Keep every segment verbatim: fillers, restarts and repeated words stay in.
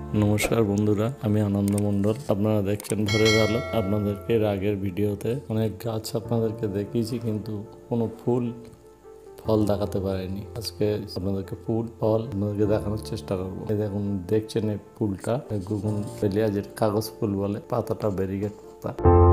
নমস্কার বন্ধুরা, আমি আনন্দ মণ্ডল। আপনারা দেখছেন ভোরের আলো। আপনাদেরকে এর আগের ভিডিওতে অনেক গাছ আপনাদেরকে দেখিয়েছি, কিন্তু কোনো ফুল ফল দেখাতে পারিনি। আজকে আপনাদেরকে ফুল ফল আপনাদেরকে দেখানোর চেষ্টা করবো। এই দেখুন, দেখছেন এই ফুলটা গুগুন পেলিয়া, যেটা কাগজ ফুল বলে। পাতাটা ব্যারিকেড পাতা।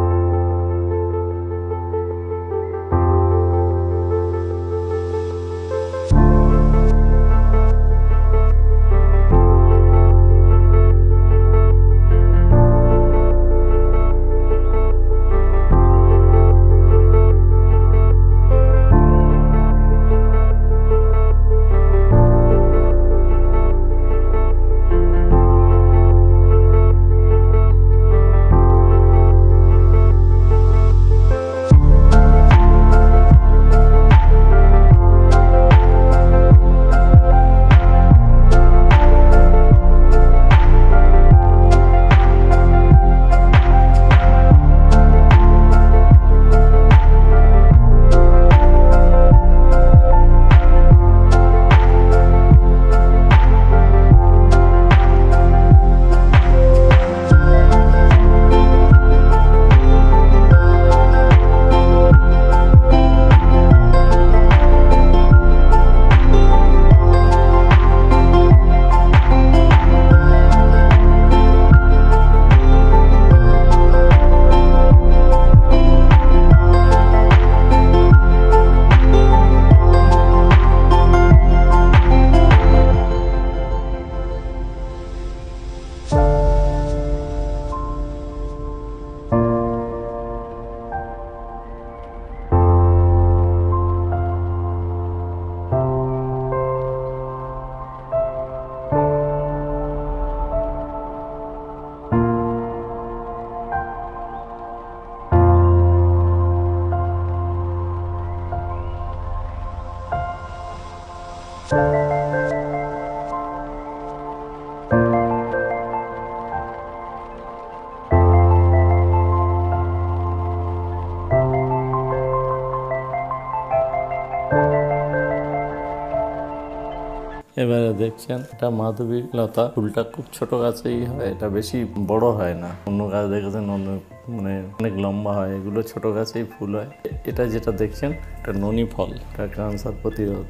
এবারে দেখছেন, এটা মাধবী লতা। ফুলটা খুব ছোট গাছেই হয়, এটা বেশি বড় হয় না। অন্য গাছ দেখেছেন অন্য মানে অনেক লম্বা হয়, এগুলো ছোট গাছেই ফুল হয়। এটা যেটা দেখছেন, এটা ননি ফল। এটা ক্যান্সার প্রতিরোধ,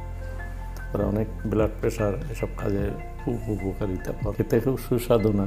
তারপরে অনেক ব্লাড প্রেশার, এসব কাজে খুব উপকারিতা। খেতে খুব সুস্বাদু না।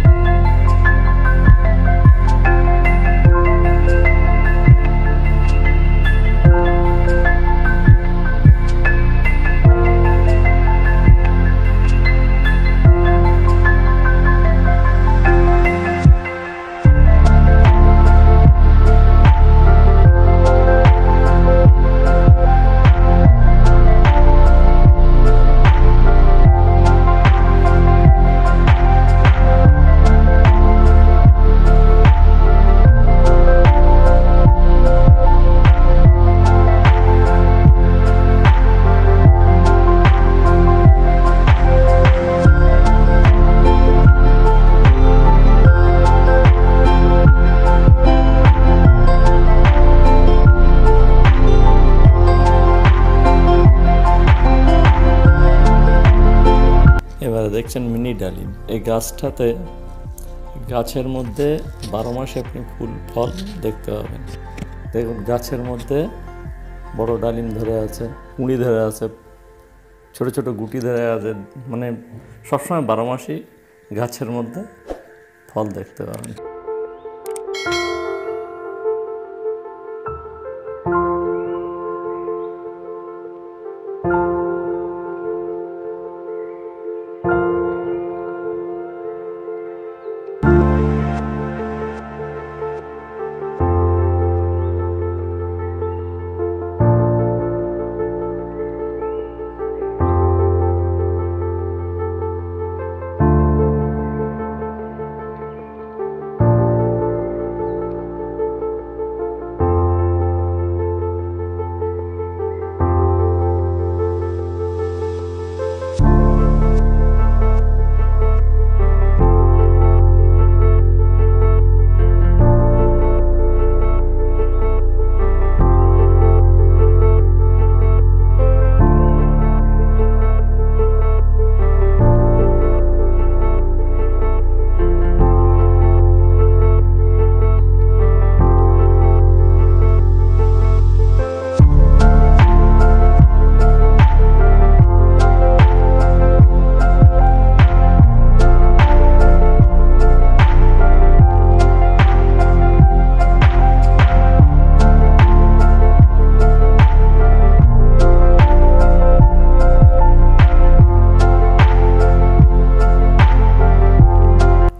এবারে দেখছেন মিনি ডালিম। এই গাছটাতে গাছের মধ্যে বারো মাসে আপনি ফুল ফল দেখতে পাবেন। দেখুন, গাছের মধ্যে বড় ডালিম ধরে আছে, কুঁড়ি ধরে আছে, ছোট ছোট গুটি ধরে আছে। মানে সবসময় বারো মাসই গাছের মধ্যে ফল দেখতে পাবেন।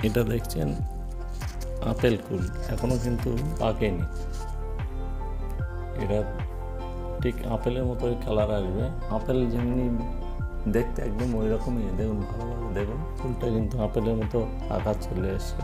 এটা দেখছেন আপেল কুল, এখনো কিন্তু পাকেনি। এটা ঠিক আপেলের মতোই কালার আসবে, আপেল যেমনি দেখতে একদম ওই রকমই। দেখুন ভালোভাবে দেখুন, ফুলটা কিন্তু আপেলের মতো আকার চলে এসছে।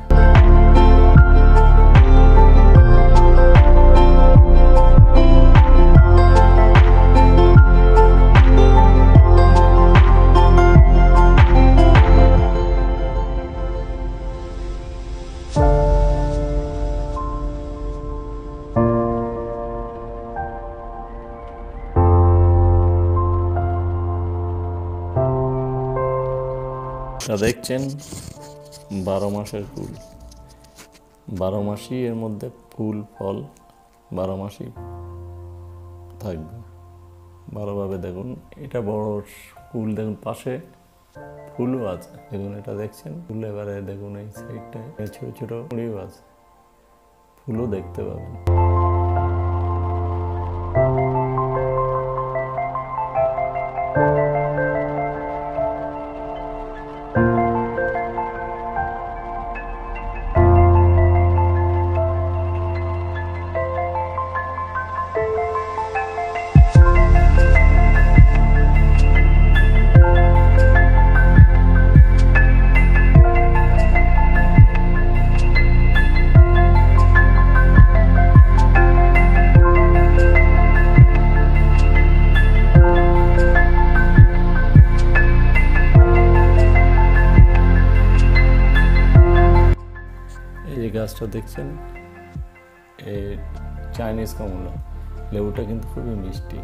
দেখছেন বারো মাসের ফুল, বারো মাসই এর মধ্যে ফুল ফল বারো মাসই থাকবে। ভালোভাবে দেখুন, এটা বড় ফুল, দেখুন পাশে ফুলও আছে, দেখুন এটা দেখছেন ফুল। এবারে দেখুন এই সাইডটায় ছোট ছোট কুঁড়িও আছে, ফুলও দেখতে পাবেন। এই গাছটা দেখছেন, এই চাইনিজ কমলা, লেবুটা কিন্তু খুবই মিষ্টি।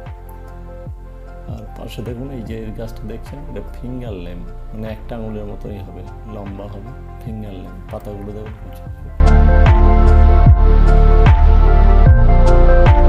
আর পাশে দেখুন এই যে গাছটা দেখছেন, এটা ফিঙ্গার লেম, মানে একটা আঙুলের মতোই হবে, লম্বা হবে, ফিঙ্গার লেম। পাতাগুলো দেখুন।